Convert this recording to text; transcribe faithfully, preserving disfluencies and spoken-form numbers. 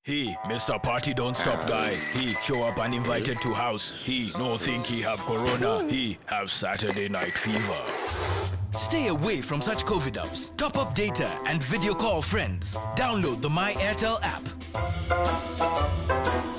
He, Mister Party Don't Stop guy. He show up uninvited to house. He no think he have corona. He have Saturday night fever. Stay away from such COVID ups. Top up data and video call friends. Download the My Airtel app.